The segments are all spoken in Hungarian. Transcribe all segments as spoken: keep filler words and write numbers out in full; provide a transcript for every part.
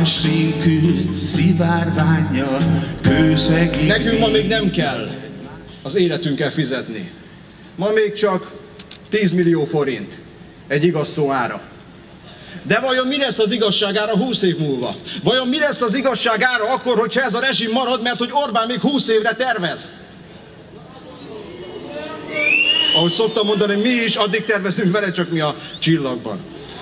machine küzd szivárvánnyal, kőszegény. Nekünk ma még nem kell az életünkkel fizetni. Ma még csak tíz millió forint egy igaz szó ára. De vajon mi lesz az igazság ára húsz év múlva? Vajon mi lesz az igazság ára akkor, hogyha ez a rezsim marad, mert hogy Orbán még húsz évre tervez? Ahogy szoktam mondani, mi is addig tervezünk vele, csak mi a csillagban.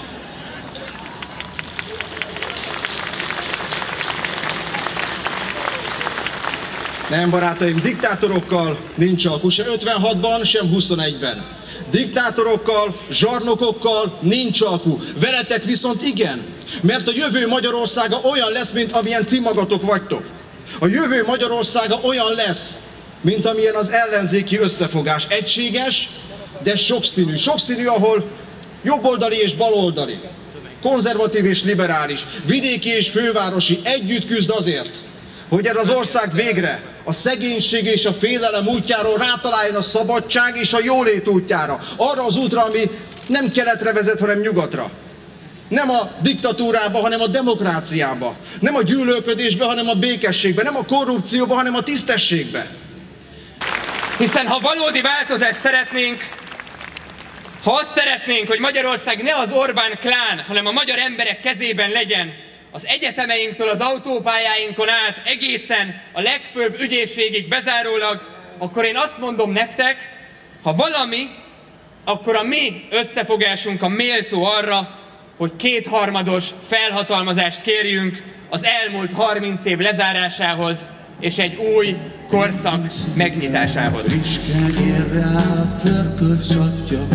Nem, barátaim, diktátorokkal nincs alkú, sem ötvenhatban, sem huszonegyben. Diktátorokkal, zsarnokokkal nincs alkú. Veletek viszont igen, mert a jövő Magyarországa olyan lesz, mint amilyen ti magatok vagytok. A jövő Magyarországa olyan lesz, mint amilyen az ellenzéki összefogás. Egységes, de sokszínű. Sokszínű, ahol jobboldali és baloldali, konzervatív és liberális, vidéki és fővárosi együtt küzd azért, hogy ez az ország végre a szegénység és a félelem útjáról rátaláljon a szabadság és a jólét útjára. Arra az útra, ami nem keletre vezet, hanem nyugatra. Nem a diktatúrába, hanem a demokráciába. Nem a gyűlölködésbe, hanem a békességbe. Nem a korrupcióba, hanem a tisztességbe. Hiszen ha valódi változást szeretnénk, ha azt szeretnénk, hogy Magyarország ne az Orbán klán, hanem a magyar emberek kezében legyen, az egyetemeinktől az autópályáinkon át egészen a legfőbb ügyészségig bezárólag, akkor én azt mondom nektek, ha valami, akkor a mi összefogásunk a méltó arra, hogy kétharmados felhatalmazást kérjünk az elmúlt harminc év lezárásához és egy új korszak megnyitásához. Friskegél rá pörkölcsatja,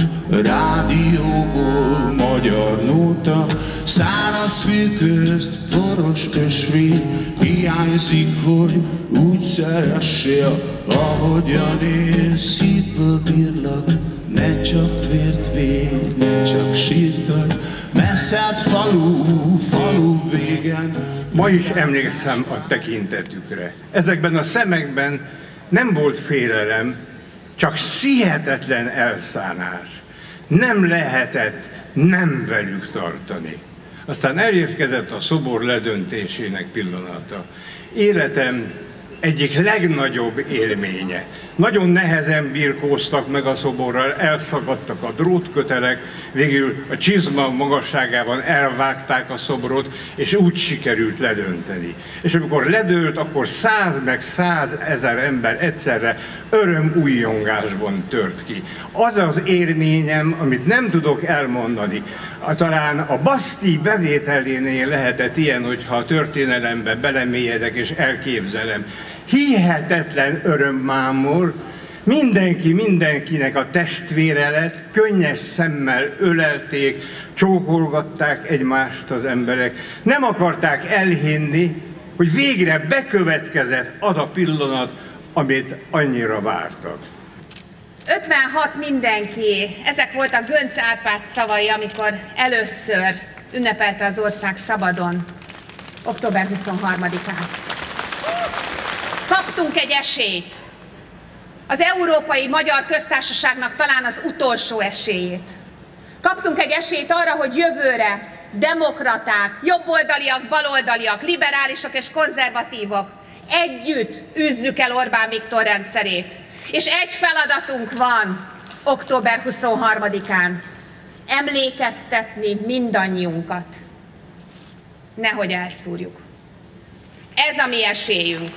rádióból magyar nóta, száraz fű közt poros ösvény, hiányzik, hogy úgy szeressél, ahogyan én szívből bírlak, ne csak vért vér, ne csak sírtad, messzelt falu, falu végen. Ma is emlékszem a tekintetükre. Ezekben a szemekben nem volt félelem, csak hihetetlen elszánás. Nem lehetett nem velük tartani. Aztán elérkezett a szobor ledöntésének pillanata. Életem egyik legnagyobb élménye. Nagyon nehezen birkóztak meg a szoborral, elszakadtak a drótkötelek, végül a csizma magasságában elvágták a szobrot, és úgy sikerült ledönteni. És amikor ledőlt, akkor száz meg százezer ember egyszerre örömújjongásban tört ki. Az az élményem, amit nem tudok elmondani. Talán a Basztíj bevételénél lehetett ilyen, hogyha a történelembe belemélyedek és elképzelem. Hihetetlen örömmámor, mindenki mindenkinek a testvére lett, könnyes szemmel ölelték, csókolgatták egymást az emberek. Nem akarták elhinni, hogy végre bekövetkezett az a pillanat, amit annyira vártak. ötvenhat mindenki. Ezek voltak Göncz Árpád szavai, amikor először ünnepelte az ország szabadon, október huszonharmadikát. Kaptunk egy esélyt. Az Európai Magyar Köztársaságnak talán az utolsó esélyét. Kaptunk egy esélyt arra, hogy jövőre demokraták, jobboldaliak, baloldaliak, liberálisok és konzervatívok együtt űzzük el Orbán Viktor rendszerét. És egy feladatunk van október huszonharmadikán. Emlékeztetni mindannyiunkat. Nehogy elszúrjuk. Ez a mi esélyünk.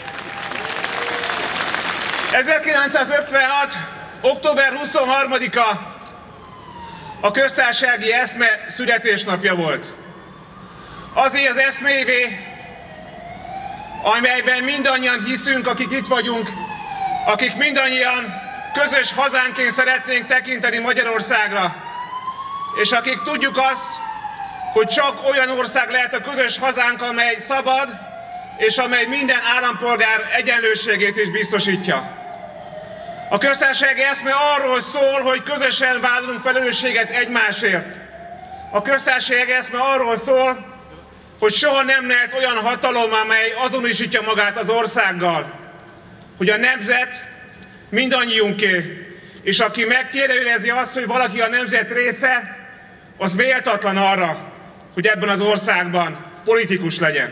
ezerkilencszázötvenhat. október huszonharmadika a köztársasági eszme születésnapja volt. Azért az eszmévé, amelyben mindannyian hiszünk, akik itt vagyunk, akik mindannyian közös hazánként szeretnénk tekinteni Magyarországra, és akik tudjuk azt, hogy csak olyan ország lehet a közös hazánk, amely szabad, és amely minden állampolgár egyenlőségét is biztosítja. A köztársasági eszme arról szól, hogy közösen vállalunk felelősséget egymásért. A köztársasági eszme arról szól, hogy soha nem lehet olyan hatalom, amely azonosítja magát az országgal, hogy a nemzet mindannyiunké, és aki megkérdőjelezi azt, hogy valaki a nemzet része, az méltatlan arra, hogy ebben az országban politikus legyen.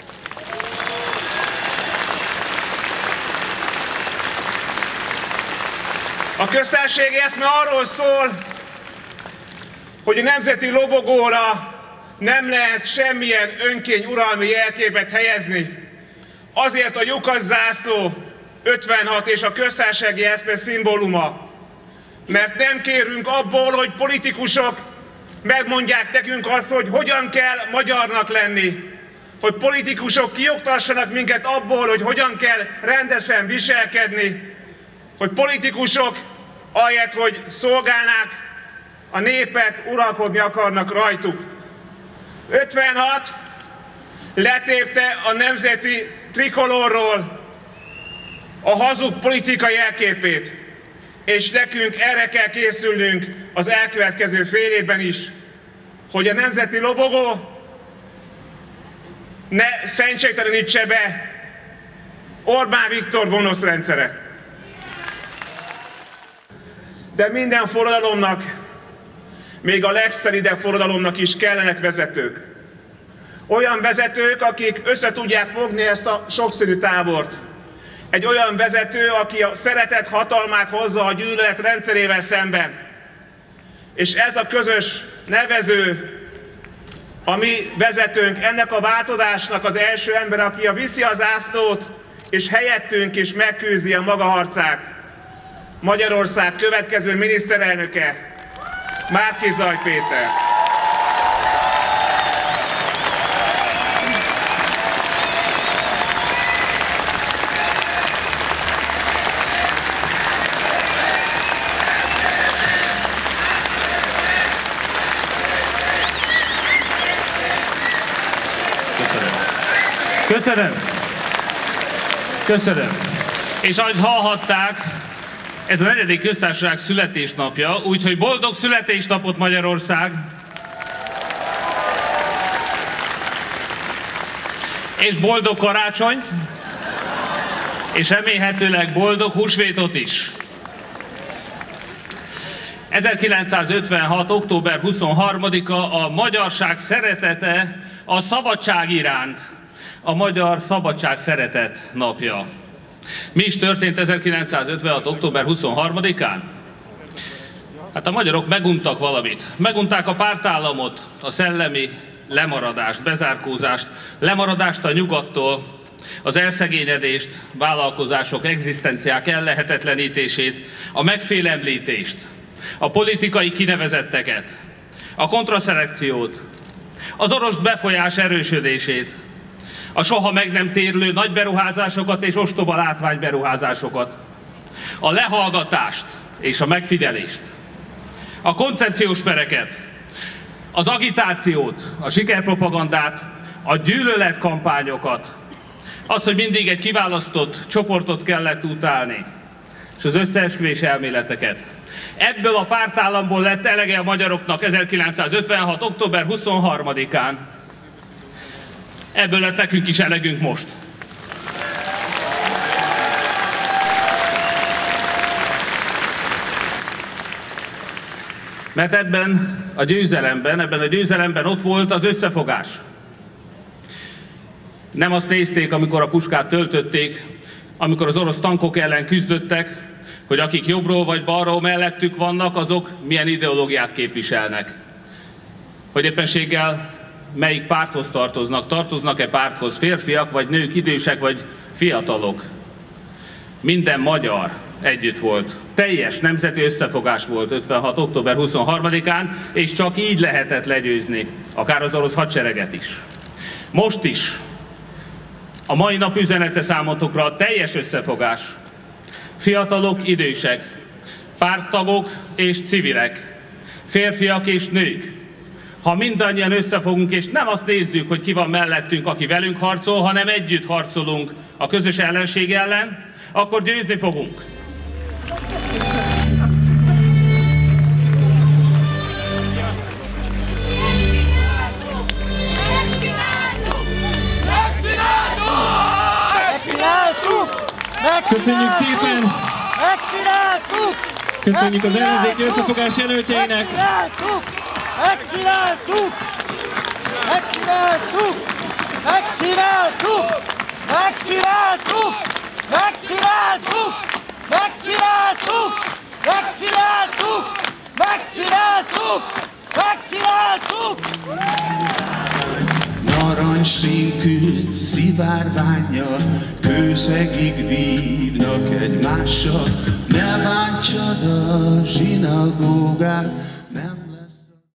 A köztársasági eszme arról szól, hogy a nemzeti lobogóra nem lehet semmilyen önkény uralmi jelképet helyezni. Azért a lyukas zászló ötvenhat és a köztársasági eszme szimbóluma. Mert nem kérünk abból, hogy politikusok megmondják nekünk azt, hogy hogyan kell magyarnak lenni. Hogy politikusok kioktassanak minket abból, hogy hogyan kell rendesen viselkedni. Hogy politikusok ahelyett, hogy szolgálnák a népet, uralkodni akarnak rajtuk. ötvenhat letépte a nemzeti trikolorról a hazug politika jelképét, és nekünk erre kell készülnünk az elkövetkező fél évben is, hogy a nemzeti lobogó ne szentségtelenítse be Orbán Viktor gonosz rendszere. De minden forradalomnak, még a legszelidebb forradalomnak is kellenek vezetők. Olyan vezetők, akik össze tudják fogni ezt a sokszínű tábort. Egy olyan vezető, aki a szeretet hatalmát hozza a gyűlölet rendszerével szemben. És ez a közös nevező, a mi vezetőnk, ennek a változásnak az első ember, aki a viszi az zászlót, és helyettünk is megküzdi a maga harcát. Magyarország következő miniszterelnöke, Márki-Zay Péter. Köszönöm. Köszönöm. Köszönöm. És ahogy hallhatták, ez a negyedik köztársaság születésnapja, úgyhogy boldog születésnapot Magyarország! És boldog karácsonyt, és remélhetőleg boldog húsvétot is! ezerkilencszázötvenhat. október huszonharmadika a magyarság szeretete a szabadság iránt, a magyar szabadság szeretet napja. Mi is történt ezerkilencszázötvenhat. október huszonharmadikán? Hát a magyarok meguntak valamit. Megunták a pártállamot, a szellemi lemaradást, bezárkózást, lemaradást a nyugattól, az elszegényedést, vállalkozások, egzisztenciák ellehetetlenítését, a megfélemlítést, a politikai kinevezetteket, a kontraszelekciót, az orosz befolyás erősödését, a soha meg nem térülő nagy beruházásokat és ostoba látványberuházásokat, a lehallgatást és a megfigyelést, a koncepciós pereket, az agitációt, a sikerpropagandát, a gyűlöletkampányokat, azt, hogy mindig egy kiválasztott csoportot kellett utálni, és az összeesküvés elméleteket. Ebből a pártállamból lett elege a magyaroknak ezerkilencszázötvenhat. október huszonharmadikán. Ebből lett nekünk is elegünk most. Mert ebben a győzelemben, ebben a győzelemben ott volt az összefogás. Nem azt nézték, amikor a puskát töltötték, amikor az orosz tankok ellen küzdöttek, hogy akik jobbról vagy balról mellettük vannak, azok milyen ideológiát képviselnek. Hogy éppenséggel melyik párthoz tartoznak, tartoznak-e párthoz férfiak, vagy nők, idősek, vagy fiatalok. Minden magyar együtt volt. Teljes nemzeti összefogás volt ötvenhat. október huszonharmadikán, és csak így lehetett legyőzni, akár az orosz hadsereget is. Most is. A mai nap üzenete számotokra a teljes összefogás. Fiatalok, idősek, párttagok és civilek, férfiak és nők. Ha mindannyian összefogunk, és nem azt nézzük, hogy ki van mellettünk, aki velünk harcol, hanem együtt harcolunk a közös ellenség ellen, akkor győzni fogunk. Köszönjük szépen! Megcsináltuk! Köszönjük az ellenzéki összefogás jelöltjeinek! Megcsináltuk! Megcsináltuk! Megcsináltuk! Megcsináltuk! Megcsináltuk! Megcsináltuk! Megcsináltuk! Megcsináltuk! Megcsináltuk! Megcsináltuk! Narancsszín küzd szivárvánnyal, kőszegig vívnak egymással. Ne bántsad a zsinagógát, nem